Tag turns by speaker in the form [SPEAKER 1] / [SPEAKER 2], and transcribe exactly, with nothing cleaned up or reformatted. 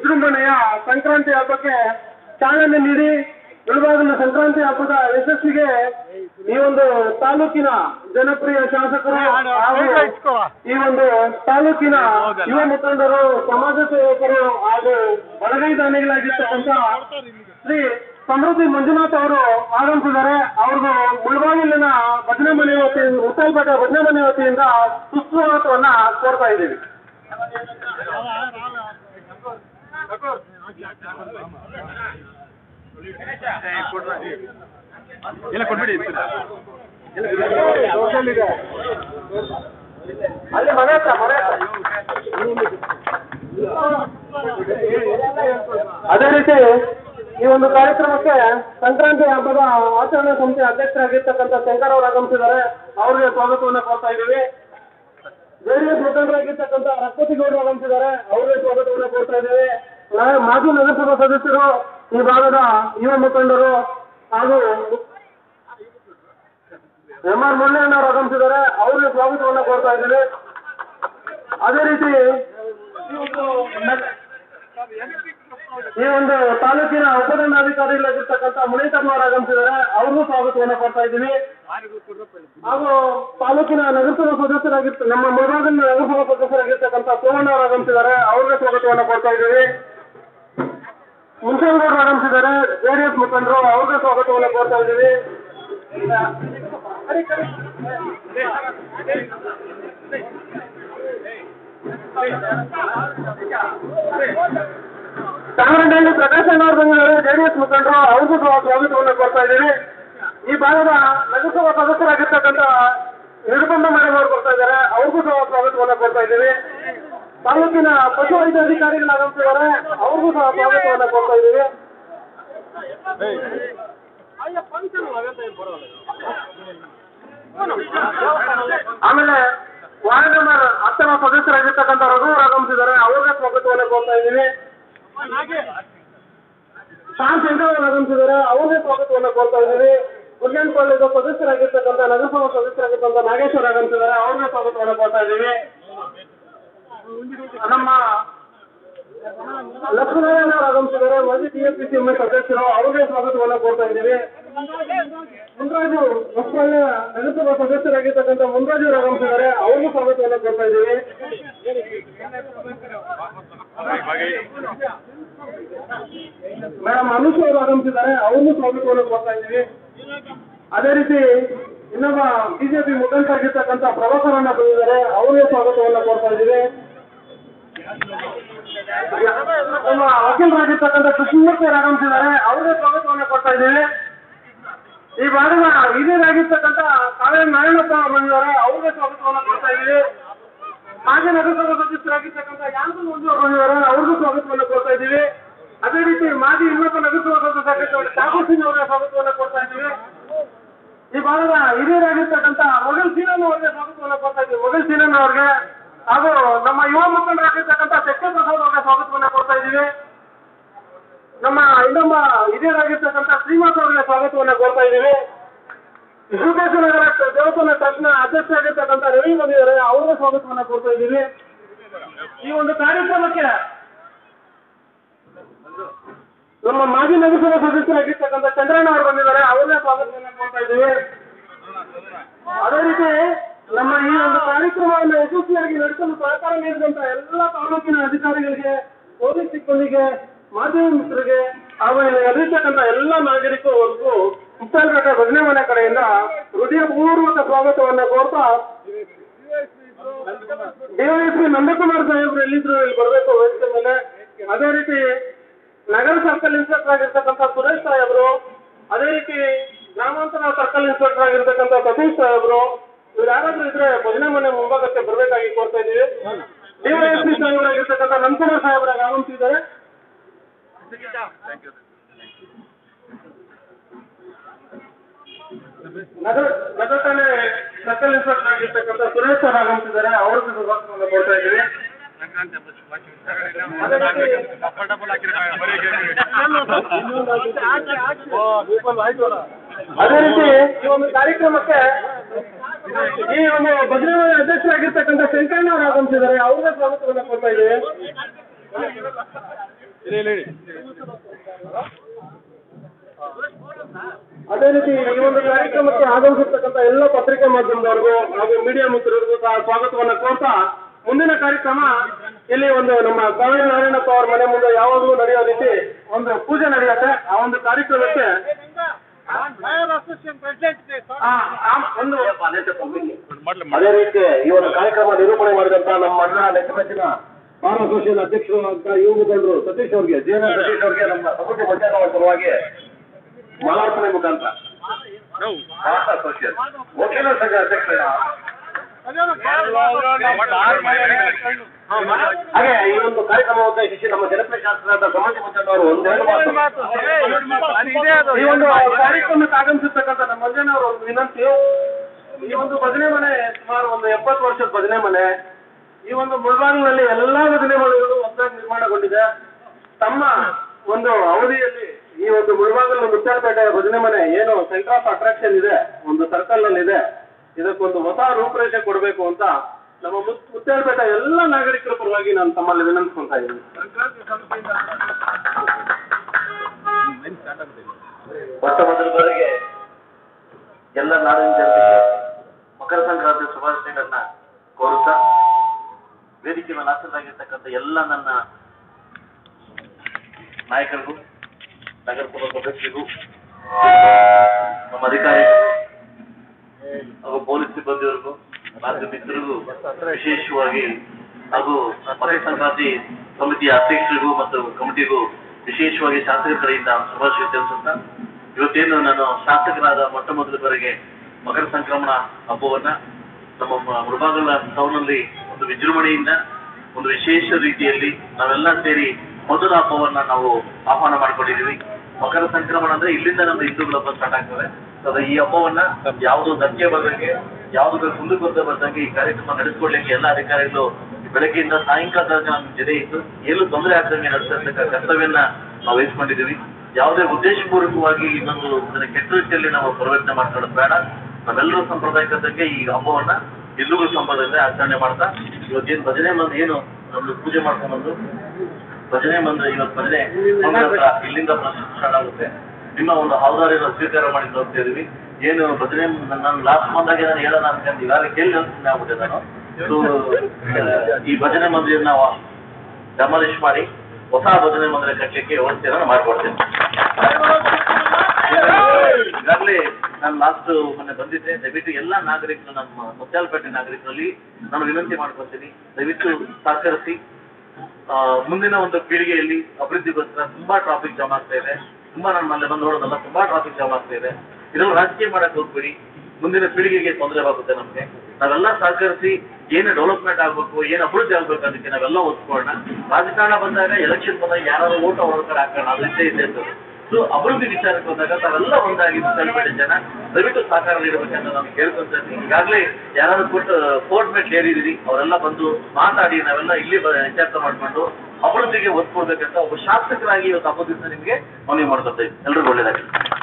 [SPEAKER 1] ವಿಜೃಂಭಣೆಯ ಸಂಕ್ರಾಂತಿ ಹಬ್ಬಕ್ಕೆ ಚಾಲನೆ ನೀಡಿ ಮುಳಬಾಗಿಲಿನ ಸಂಕ್ರಾಂತಿ ಹಬ್ಬದ ಯಶಸ್ಸಿಗೆ ಈ ಒಂದು ತಾಲೂಕಿನ ಜನಪ್ರಿಯ ಶಾಸಕರು ಹಾಗೂ ಈ ಒಂದು ತಾಲೂಕಿನ ಯುವ ಮುಖಂಡರು, ಸಮಾಜ ಸೇವಕರು ಹಾಗೂ ಬಲಗೈ ದಾನಿಗಳಾಗಿರ್ತಕ್ಕಂಥ ಶ್ರೀ ಸಮೃದ್ಧಿ ಮಂಜುನಾಥ್ ಅವರು ಆಗಮಿಸಿದ್ದಾರೆ. ಅವ್ರಿಗೂ ಮುಳಬಾಗಿಲಿನ ಭಜನೆ ಮನೆ ವತಿಯಿಂದ ಉತ್ತಲ್ಪೇಟೆ ಭಜನೆ ಮನೆ ವತಿಯಿಂದ ಸುಸ್ವಾಗತವನ್ನ ಕೋರ್ತಾ ಇದ್ದೀವಿ.
[SPEAKER 2] ಎಲ್ಲ ಕೊಡ್ಬೇಡಿ
[SPEAKER 1] ಅಲ್ಲಿ ಮನೆ ಹತ್ರ ಮನೆ ಅದೇ ರೀತಿ ಈ ಒಂದು ಕಾರ್ಯಕ್ರಮಕ್ಕೆ ಸಂಕ್ರಾಂತಿ ಹಬ್ಬದ ಆಚರಣಾ ಸಮಿತಿ ಅಧ್ಯಕ್ಷರಾಗಿರ್ತಕ್ಕಂಥ ಶಂಕರ್ ಅವರು ಆಗಮಿಸಿದ್ದಾರೆ. ಅವರಿಗೆ ಸ್ವಾಗತವನ್ನು ಕೋರ್ತಾ ಇದ್ದೀವಿ. ಜೆಡಿಎಸ್ ಮುಖಂಡರಾಗಿರ್ತಕ್ಕಂಥ ರಕ್ತತಿಗೌಡರು ಆಗಮಿಸಿದ್ದಾರೆ. ಅವರಿಗೆ ಸ್ವಾಗತವನ್ನು ಕೋರ್ತಾ ಇದ್ದೀವಿ. ಮಾಜಿ ನಗರಸಭಾ ಸದಸ್ಯರು, ಈ ಭಾಗದ ಯುವ ಮುಖಂಡರು ಹಾಗೂ ಎಂ ಆರ್ ಮುರಳಿಯಣ್ಣವರು ಆಗಮಿಸಿದ್ದಾರೆ. ಅವರಿಗೆ ಸ್ವಾಗತವನ್ನು ಕೋರ್ತಾ ಇದ್ದೀವಿ. ಅದೇ ರೀತಿ ಈ ಒಂದು ತಾಲೂಕಿನ ಉಪದಂಡಾಧಿಕಾರಿಗಳಾಗಿರ್ತಕ್ಕಂಥ ಮುನಿತಮ್ಮವರು ಆಗಮಿಸಿದ್ದಾರೆ. ಅವ್ರಿಗೂ ಸ್ವಾಗತವನ್ನು ಕೊಡ್ತಾ ಇದ್ದೀವಿ. ಹಾಗೂ ತಾಲೂಕಿನ ನಗರಸಭಾ ಸದಸ್ಯರಾಗಿರ್ತ ನಮ್ಮ ಮುಳಬಾಗಿಲಿನ ನಗರಸಭಾ ಸದಸ್ಯರಾಗಿರ್ತಕ್ಕಂಥ ಸೋಮಣ್ಣ ಅವರು ಆಗಮಿಸಿದ್ದಾರೆ. ಅವ್ರಿಗೆ ಸ್ವಾಗತವನ್ನು ಕೊಡ್ತಾ ಇದ್ದೀವಿ. ಮುನ್ಸಂಗೌಡರು ಆಗಮಿಸಿದ್ದಾರೆ, ಜೆಡಿಎಸ್ ಮುಖಂಡರು. ಅವ್ರಿಗೆ ಸ್ವಾಗತವನ್ನು ಕೋರ್ತಾ ಇದ್ದೀವಿ. ಕಾಮರಡ್ಡಿಯಲ್ಲಿ ಪ್ರಕಾಶ್ ಅಣ್ಣ ಅವರು ಬಂದಿದ್ದಾರೆ, ಜೆಡಿಎಸ್ ಮುಖಂಡರು. ಅವ್ರಿಗೂ ಸ್ವಾಗತವನ್ನು ಕೋರ್ತಾ ಇದ್ದೀವಿ. ಈ ಭಾಗದ ನಗರಸಭಾ ಸದಸ್ಯರಾಗಿರ್ತಕ್ಕಂಥ ನಿರ್ಬಂಧ ಮಾಡಿದವರು ಬರ್ತಾ ಇದ್ದಾರೆ. ಅವ್ರಿಗೂ ಸಹ ಸ್ವಾಗತವನ್ನು ಕೋರ್ತಾ ಇದ್ದೀವಿ. ತಾಲೂಕಿನ ಪಶು ವೈದ್ಯಾಧಿಕಾರಿಗಳು ಆಗಮಿಸಿದ್ದಾರೆ. ಅವ್ರಿಗೂ ಸಹ ಸ್ವಾಗತವನ್ನು ಕೋರ್ತಾ ಇದ್ದೀವಿ. ಆಮೇಲೆ ವಾರ್ಡ್ ನಂಬರ್ ಹತ್ತರ ಸದಸ್ಯರಾಗಿರ್ತಕ್ಕಂಥ ರಘುವರು ಆಗಮಿಸಿದ್ದಾರೆ. ಅವ್ರಿಗೆ ಸ್ವಾಗತವನ್ನು ಕೋರ್ತಾ ಇದ್ದೀವಿ. ಶಾಂತ್ ಶಂಕರ್ ಅವರು ಆಗಮಿಸಿದ್ದಾರೆ. ಅವ್ರಿಗೆ ಸ್ವಾಗತವನ್ನು ಕೋರ್ತಾ ಇದ್ದೀವಿ. ಗುಡ್ಲಂಪಳ್ಳಿದ ಸದಸ್ಯರಾಗಿರ್ತಕ್ಕಂಥ ನಗರಸಭಾ ಸದಸ್ಯರಾಗಿರ್ತಕ್ಕಂಥ ನಾಗೇಶ್ವರ ಆಗಮಿಸಿದ್ದಾರೆ. ಅವ್ರಿಗೆ ಸ್ವಾಗತವನ್ನು ಕೋರ್ತಾ ಇದ್ದೀವಿ. ನಮ್ಮ ಲಕ್ಷ್ಮೀನಾರಾಯಣ ಅವರು ಆಗಮಿಸಿದ್ದಾರೆ, ಮಾಜಿ T S P C M ಸದಸ್ಯರು. ಅವ್ರಿಗೆ ಸ್ವಾಗತವನ್ನು ಕೋರ್ತಾ ಇದ್ದೀವಿ. ಮುನ್ರಾಜು ಹೊಸಪಳ್ಳಿಯ ನಗರಸಭಾ ಸದಸ್ಯರಾಗಿರ್ತಕ್ಕಂಥ ಮುನ್ರಾಜು ಅವರು ಆಗಮಿಸಿದ್ದಾರೆ. ಅವ್ರಿಗೂ ಸ್ವಾಗತವನ್ನು ಕೋರ್ತಾ ಇದ್ದೀವಿ. ಮೇಡಮ್ ಅನುಷ್ ಅವರು ಆಗಮಿಸಿದ್ದಾರೆ. ಅವ್ರಿಗೂ ಸ್ವಾಗತವನ್ನು ಕೋರ್ತಾ ಇದ್ದೀವಿ. ಅದೇ ರೀತಿ ಇನ್ನೊಬ್ಬ ಬಿಜೆಪಿ ಮುಖಂಡರಾಗಿರ್ತಕ್ಕಂಥ ಪ್ರಭಾಕರಣ್ಣ ಬಂದಿದ್ದಾರೆ. ಅವರಿಗೆ ಸ್ವಾಗತವನ್ನು ಕೋರ್ತಾ ಇದ್ದೀವಿ. ನಮ್ಮ ವಕೀಲರಾಗಿರ್ತಕ್ಕಂಥ ಕೃಷ್ಣಮೂರ್ತಿ ಅವರು ಆಗಮಿಸಿದ್ದಾರೆ. ಅವರಿಗೆ ಸ್ವಾಗತವನ್ನು ಕೊಡ್ತಾ ಇದ್ದೀವಿ. ಈ ಭಾಗದ ಹಿರಿಯರಾಗಿರ್ತಕ್ಕಂಥ ಕಾವೇರಿ ನಾರಾಯಣಪ್ಪ ಅವರು ಬಂದಿದ್ದಾರೆ. ಅವರಿಗೆ ಸ್ವಾಗತವನ್ನು ಕೊಡ್ತಾ ಇದ್ದೀವಿ. ಮಾಜಿ ನಗರಸಭಾ ಸದಸ್ಯರಾಗಿರ್ತಕ್ಕಂಥ ಯಾಂಕಲ್ ಮಂಜು ಅವರು ಬಂದಿದ್ದಾರೆ. ಅವ್ರಿಗೂ ಸ್ವಾಗತವನ್ನು ಕೊಡ್ತಾ ಇದ್ದೀವಿ. ಅದೇ ರೀತಿ ಮಾಜಿ ಇನ್ನೊಬ್ಬ ನಗರಸಭಾ ಸದಸ್ಯರಾಗಿರ್ತಕ್ಕಂಥ ಠಾಕೂರ್ ಸಿಂಗ್ ಅವರಿಗೆ ಸ್ವಾಗತವನ್ನು ಕೊಡ್ತಾ ಇದ್ದೀವಿ. ಈ ಭಾಗದ ಹಿರಿಯರಾಗಿರ್ತಕ್ಕಂಥ ಮೊಘಲ್ ಸೀನನ್ ಅವರಿಗೆ ಸ್ವಾಗತವನ್ನು ಕೊಡ್ತಾ ಇದ್ದೀವಿ. ಮೊಘಲ್ ಸೀನನ್ ಅವರಿಗೆ ಹಾಗೂ ನಮ್ಮ ಯುವ ಮುಖಂಡರಾಗಿರ್ತಕ್ಕಂಥ ಚಕ್ಕೆ ಪ್ರಸಾದ್ ಅವರಿಗೆ ಸ್ವಾಗತವನ್ನು ಕೊಡ್ತಾ ಇದ್ದೀವಿ. ನಮ್ಮ ಇನ್ನೊಬ್ಬ ಹಿರಿಯರಾಗಿರ್ತಕ್ಕಂಥ ಶ್ರೀನಿವಾಸ್ ಅವರಿಗೆ ಸ್ವಾಗತವನ್ನು ಕೋರ್ತಾ ಇದ್ದೀವಿ. ನಗರ ದೇವಸ್ಥಾನ ಟ್ರಸ್ಟ್ನ ಅಧ್ಯಕ್ಷರಾಗಿರ್ತಕ್ಕಂಥ ರವಿ ಬಂದಿದ್ದಾರೆ. ಅವರಿಗೆ ಸ್ವಾಗತವನ್ನು ಕೋರ್ತಾ ಇದ್ದೀವಿ. ಈ ಒಂದು ಕಾರ್ಯಕ್ರಮಕ್ಕೆ ನಮ್ಮ ಮಾಜಿ ನಗರಸಭಾ ಸದಸ್ಯರಾಗಿರ್ತಕ್ಕಂಥ ಚಂದ್ರಣ್ಣ ಅವರು ಬಂದಿದ್ದಾರೆ. ಅವರೇ ಸ್ವಾಗತವನ್ನು ಕೋರ್ತಾ ಇದ್ದೀವಿ. ಅದೇ ರೀತಿ ನಮ್ಮ ಈ ಒಂದು ಕಾರ್ಯಕ್ರಮವನ್ನು ಯಶಸ್ವಿಯಾಗಿ ನಡೆಸಲು ಸಹಕಾರ ನೀಡಿದಂತ ಎಲ್ಲ ತಾಲೂಕಿನ ಅಧಿಕಾರಿಗಳಿಗೆ, ಪೊಲೀಸ್ ಸಿಬ್ಬಂದಿಗೆ, ಮಾಧ್ಯಮ ಮಿತ್ರರಿಗೆ ಹಾಗೂ ಎಲ್ಲಿರ್ತಕ್ಕಂಥ ಎಲ್ಲ ನಾಗರಿಕರಿಗೂ ಮುತ್ತಲ್ಪೇಟೆ ಭಜನೆ ಮನೆ ಕಡೆಯಿಂದ ಹೃದಯಪೂರ್ವಕ ಸ್ವಾಗತವನ್ನು ಕೋರ್ತಾ, ಡಿವೈಎಸ್ಪಿ ನಂದಕುಮಾರ್ ಸಾಹೇಬ್ರು ಎಲ್ಲಿದ್ರು ಇಲ್ಲಿ ಬರಬೇಕು ವೇದಿಕೆ ಮೇಲೆ. ಅದೇ ರೀತಿ ನಗರ ಸರ್ಕಲ್ ಇನ್ಸ್ಪೆಕ್ಟರ್ ಆಗಿರ್ತಕ್ಕಂಥ ಸುರೇಶ್ ಸಾಹೇಬ್ರು, ಅದೇ ರೀತಿ ಗ್ರಾಮಾಂತರ ಸರ್ಕಲ್ ಇನ್ಸ್ಪೆಕ್ಟರ್ ಆಗಿರ್ತಕ್ಕಂಥ ಸತೀಶ್ ಸಾಹೇಬ್ರು, ಇವ್ರು ಯಾರಾದ್ರೂ ಇದ್ರೆ ಭಜನೆ ಮನೆ ಮುಂಭಾಗಕ್ಕೆ ಬರಬೇಕಾಗಿ ಕೋರ್ತಾ ಇದ್ದೀವಿ. ಡಿವೈಎಸ್ಪಿ ಸಾಹೇಬರಾಗಿರ್ತಕ್ಕಂಥ ನಂದಕುಮಾರ್ ಸಾಹೇಬ್ರಾಗ ಆಗಮಿಸಿದ್ದಾರೆ. ನಗರ ನಗರ ಠಾಣೆ ಸರ್ಕಲ್ ಇನ್ಸ್ಪೆಕ್ಟರ್ ಆಗಿರ್ತಕ್ಕಂಥ ಸುರೇಶ್ ಅವರು ಆಗಮಿಸಿದ್ದಾರೆ. ಅವ್ರಿಗೂ ಸ್ವಾಗತವನ್ನು ಕೊಡ್ತಾ ಇದ್ದೀವಿ. ಅದೇ ರೀತಿ ಈ ಒಂದು ಕಾರ್ಯಕ್ರಮಕ್ಕೆ ಈ ಒಂದು ಭಜನೆ ಅಧ್ಯಕ್ಷರಾಗಿರ್ತಕ್ಕಂಥ ಶಂಕರಣ್ಣ ಅವರು ಆಗಮಿಸಿದ್ದಾರೆ. ಅವ್ರಿಗೆ ಸ್ವಾಗತವನ್ನು ಕೊಡ್ತಾ ಇದ್ದೀವಿ. ಅದೇ ರೀತಿ ಈ ಒಂದು ಕಾರ್ಯಕ್ರಮಕ್ಕೆ ಆಗಮಿಸಿರ್ತಕ್ಕಂಥ ಎಲ್ಲ ಪತ್ರಿಕೆ ಮಾಧ್ಯಮದವರಿಗೂ ಹಾಗೂ ಮೀಡಿಯಾ ಮಿತ್ರರಿಗೂ ಸಹ ಸ್ವಾಗತವನ್ನ ಕೋರ್ತಾ ಮುಂದಿನ ಕಾರ್ಯಕ್ರಮ ಇಲ್ಲಿ ಒಂದು ನಮ್ಮ ಕಾವೇರಿ ನಾರಾಯಣಪ್ಪ ಅವರ ಮನೆ ಮುಂದೆ ಯಾವಾಗಲೂ ನಡೆಯೋ ರೀತಿ ಒಂದು ಪೂಜೆ ನಡೆಯುತ್ತೆ. ಆ ಒಂದು ಕಾರ್ಯಕ್ರಮಕ್ಕೆ ಒಂದು ಅದೇ ರೀತಿ ಈ ಒಂದು ಕಾರ್ಯಕ್ರಮ ನಿರೂಪಣೆ ಮಾಡಿದಂತ ನಮ್ಮ ಮಂಡಳ ನೆಚ್ಚಿನ ಬಾರ್ ಅಸೋಸಿಯೇಷನ್ ಅಧ್ಯಕ್ಷರು ಅಂತ ಯುವ ಮುಖಂಡರು ಸತೀಶ್ ಅವ್ರಿಗೆ ಜೆ ಎನ್ ಸತೀಶ್ ಅವ್ರಿಗೆ ನಮ್ಮ ಪ್ರಕೃತಿ ಪಂಚಾಯತ್ ಪರವಾಗಿ ಮಾಲಾರ್ಪಣೆ ಮುಖಾಂತರ ವಕೀಲರ ಸಂಘ ಅಧ್ಯಕ್ಷರ ಹಾಗೆ ಈ ಒಂದು ಕಾರ್ಯಕ್ರಮ ಉದ್ದೇಶಿಸಿ ನಮ್ಮ ಜನಪ್ರಿಯ ಶಾಸಕರಾದ ಸಮಾಜ ಮುಖಂಡವರು ಒಂದೆರಡು ಮಾತು ಈ ಒಂದು ಕಾರ್ಯಕ್ರಮಕ್ಕೆ ಆಗಮಿಸಿರ್ತಕ್ಕಂಥ ನಮ್ಮ ಮಂಜಣ್ಣವರು ಒಂದು ವಿನಂತಿ. ಈ ಒಂದು ಭಜನೆ ಮನೆ ಸುಮಾರು ಒಂದು ಎಪ್ಪತ್ತು ವರ್ಷದ ಭಜನೆ ಮನೆ. ಈ ಒಂದು ಮುಳಬಾಗಿಲಿನಲ್ಲಿ ಎಲ್ಲಾ ಭಜನೆ ಮನೆಗಳು ಹೊಸದಾಗಿ ನಿರ್ಮಾಣಗೊಂಡಿದೆ. ತಮ್ಮ ಒಂದು ಅವಧಿಯಲ್ಲಿ ಈ ಒಂದು ಮುಳಬಾಗಿಲು ಮುತ್ಯಾಲಪೇಟೆ ಭಜನೆ ಮನೆ ಏನು ಸೆಂಟರ್ ಆಫ್ ಅಟ್ರಾಕ್ಷನ್ ಇದೆ, ಒಂದು ಸರ್ಕಲ್ ನಲ್ಲಿ ಇದೆ, ಇದಕ್ಕೊಂದು ಹೊಸ ರೂಪರೇಷೆ ಕೊಡಬೇಕು ಅಂತ ನಮ್ಮ ಮುತ್ಯಾಲಪೇಟೆ ಎಲ್ಲ ನಾಗರಿಕರ ಪರವಾಗಿ ನಾನು ತಮ್ಮಲ್ಲಿ ವಿನಂತಿಸ್ಕೊಂತಾ ಇದ್ದೀನಿ.
[SPEAKER 2] ಮೊಟ್ಟ ಮೊದಲ ಬಾರಿಗೆ ಎಲ್ಲ ನಾಡಿನ ಜನತೆಗೆ ಮಕರ ಸಂಕ್ರಾಂತಿ ಶುಭಾಶಯಗಳನ್ನ ಕೋರುತ್ತಾ ವೇದಿಕೆ ಮೇಲೆ ಆಸರಾಗಿರ್ತಕ್ಕಂಥ ಎಲ್ಲ ನನ್ನ ನಾಯಕರಿಗೂ, ನಗರಸಭಾ ಸದಸ್ಯರಿಗೂ, ನಮ್ಮ ಅಧಿಕಾರಿಗಳು ಹಾಗೂ ಪೊಲೀಸ್ ಸಿಬ್ಬಂದಿವರೆಗೂ, ರಾಜ್ಯ ಮಿತ್ರರಿಗೂ ವಿಶೇಷವಾಗಿ ಹಾಗೂ ಮಕರ ಸಂಕ್ರಾಂತಿ ಸಮಿತಿಯ ಅಧ್ಯಕ್ಷರಿಗೂ ಮತ್ತು ಕಮಿಟಿಗೂ ವಿಶೇಷವಾಗಿ ಶಾಸಕರ ಕಡೆಯಿಂದ ಶುಭಾಶಯ ತಿಳಿಸುತ್ತಾ, ಇವತ್ತೇನು ನಾನು ಶಾಸಕರಾದ ಮೊಟ್ಟ ಮೊದಲ ಬಾರಿಗೆ ಮಕರ ಸಂಕ್ರಮಣ ಹಬ್ಬವನ್ನ ನಮ್ಮ ಮುಳಬಾಗಿಲ ಟೌನಲ್ಲಿ ಒಂದು ವಿಜೃಂಭಣೆಯಿಂದ ಒಂದು ವಿಶೇಷ ರೀತಿಯಲ್ಲಿ ನಾವೆಲ್ಲ ಸೇರಿ ಮೊದಲ ಹಬ್ಬವನ್ನ ನಾವು ಆಹ್ವಾನ ಮಾಡ್ಕೊಂಡಿದ್ದೀವಿ. ಮಕರ ಸಂಕ್ರಮಣ ಅಂದ್ರೆ ಇಲ್ಲಿಂದ ನಮ್ಮ ಹಿಂದೂಗಳ ಹಬ್ಬ ಸ್ಟಾರ್ಟ್ ಆಗ್ತದೆ. ಅದ ಈ ಹಬ್ಬವನ್ನ ಯಾವುದೋ ಧಕ್ಕೆ ಬರ್ದಂಗೆ, ಯಾವುದೋ ಮುಂದಕ್ಕೆ ಬರ್ತಾ ಬರ್ದಂಗೆ ಈ ಕಾರ್ಯಕ್ರಮ ನಡೆಸ್ಕೊಡ್ಲಿಕ್ಕೆ ಎಲ್ಲ ಅಧಿಕಾರಿಗಳು ಬೆಳಗ್ಗೆಯಿಂದ ಸಾಯಂಕಾಲ ತನಕ ನಮ್ಮ ಜೊತೆ ಇದ್ದು ಏನು ತೊಂದರೆ ಆಗ್ದಂಗೆ ನಡೆಸತಕ್ಕ ಕರ್ತವ್ಯನ ನಾವು ವಹಿಸ್ಕೊಂಡಿದ್ದೀವಿ. ಯಾವುದೇ ಉದ್ದೇಶಪೂರ್ವಕವಾಗಿ ಇನ್ನೊಂದು ಕೆಟ್ಟ ರೀತಿಯಲ್ಲಿ ನಾವು ಪ್ರವರ್ತನೆ ಮಾಡ್ಕೊಳ್ಳೋದು ಬೇಡ. ನಾವೆಲ್ಲರೂ ಸಂಪ್ರದಾಯಕ್ಕೆ ಈ ಹಬ್ಬವನ್ನ ಹಿಂದೂಗಳ ಸಂಪ್ರದಾಯದಿಂದ ಆಚರಣೆ ಮಾಡ್ತಾ ಇವತ್ತೇನು ಭಜನೆ ಮಂದಿ ಏನು ನಮ್ದು ಪೂಜೆ ಮಾಡ್ಕೊಂಡ್ಬಂದು ಭಜನೆ ಮಂದಿರ ಇವತ್ತು ಭಜನೆ ಇಲ್ಲಿಂದ ಸ್ಟಾರ್ಟ್ ಆಗುತ್ತೆ. ನಿಮ್ಮ ಒಂದು ಹೌದಾರಿಯನ್ನು ಸ್ವೀಕಾರ ಮಾಡಿ ಹೋಗ್ತಾ ಇದೀವಿ. ಏನು ಭಜನೆ ನಾನು ಲಾಸ್ಟ್ ಮಂದಾಗೆ ನಾನು ಹೇಳೋಣ ಅಂತ ಈಗಾಗಲೇ ಕೇಳಿ ಅನ್ಸುತ್ತೆ ಆಗ್ಬಿಟ್ಟೆ ನಾನು. ಈ ಭಜನೆ ಮಂದಿರ ನಾವು ಡೆಮಾಲಿಷ್ ಮಾಡಿ ಹೊಸ ಭಜನೆ ಮಂದಿರ ಕಟ್ಟಲಿಕ್ಕೆ ವ್ಯವಸ್ಥೆ ನಾನು ಮಾಡಿಕೊಡ್ತೇನೆ. ಈಗಾಗಲೇ ನಾನು ಲಾಸ್ಟ್ ಮೊನ್ನೆ ಬಂದಿದ್ದೆ. ದಯವಿಟ್ಟು ಎಲ್ಲ ನಾಗರಿಕರು, ನಮ್ಮ ಮುತ್ಯಾಲಪೇಟೆ ನಾಗರಿಕರಲ್ಲಿ ನಾನು ವಿನಂತಿ ಮಾಡ್ಕೊಳ್ತೀನಿ, ದಯವಿಟ್ಟು ಸಹಕರಿಸಿ. ಮುಂದಿನ ಒಂದು ಪೀಳಿಗೆಯಲ್ಲಿ ಅಭಿವೃದ್ಧಿಗೋಸ್ಕರ ತುಂಬಾ ಟ್ರಾಫಿಕ್ ಜಾಮ್ ಆಗ್ತಾ ಇದೆ. ತುಂಬಾ ನಾನು ಮನೆ ಬಂದು ನೋಡೋದಲ್ಲ, ತುಂಬಾ ಟ್ರಾಫಿಕ್ ಜಾಮ್ ಆಗ್ತಾ ಇದೆ. ಇದನ್ನು ರಾಜಕೀಯ ಮಾಡಕ್ ಹೋಗ್ಬೇಡಿ, ಮುಂದಿನ ಪೀಳಿಗೆಗೆ ತೊಂದರೆ ಆಗುತ್ತೆ ನಮ್ಗೆ. ನಾವೆಲ್ಲ ಸಹಕರಿಸಿ ಏನು ಡೆವಲಪ್ಮೆಂಟ್ ಆಗ್ಬೇಕು, ಏನು ಅಭಿವೃದ್ಧಿ ಆಗ್ಬೇಕು ಅದಕ್ಕೆ ನಾವೆಲ್ಲ ಒತ್ಕೊಳ್ಳೋಣ. ರಾಜಕಾರಣ ಬಂದಾಗ, ಎಲೆಕ್ಷನ್ ಬಂದಾಗ ಯಾರಾದ್ರೂ ಓಟ ಹೊರಗಡೆ ಹಾಕೋಣ, ಅದಿದ್ದೇ ಇದೆ ಅಂತ. ಸೊ ಅಭಿವೃದ್ಧಿ ವಿಚಾರಕ್ಕೆ ಬಂದಾಗ ತಾವೆಲ್ಲ ಒಂದಾಗಿ ಮುತ್ಯಾಲಪೇಟೆ ಜನ ದಯವಿಟ್ಟು ಸಹಕಾರ ನೀಡಬೇಕಂತ ನಾನು ಕೇಳ್ಕೊಂತೀನಿ. ಈಗಾಗಲೇ ಯಾರಾದ್ರೂ ಕೊಟ್ಟು ಕೋರ್ಟ್ ಮೇಲೆ ಸೇರಿದಿರಿ, ಅವರೆಲ್ಲ ಬಂದು ಮಾತಾಡಿ ನಾವೆಲ್ಲ ಇಲ್ಲಿ ವಿಚಾರ ಮಾಡ್ಕೊಂಡು ಅಭಿವೃದ್ಧಿಗೆ ಒತ್ತು ಕೊಡ್ಬೇಕಂತ ಒಬ್ಬ ಶಾಸಕರಾಗಿ ಇವತ್ತು ಹಬ್ಬದಿಂದ ನಿಮಗೆ ಮನವಿ ಮಾಡ್ಕೊತಾ ಇದ್ದೀನಿ. ಎಲ್ರಿಗೂ ಒಳ್ಳೇದಾಗಿ.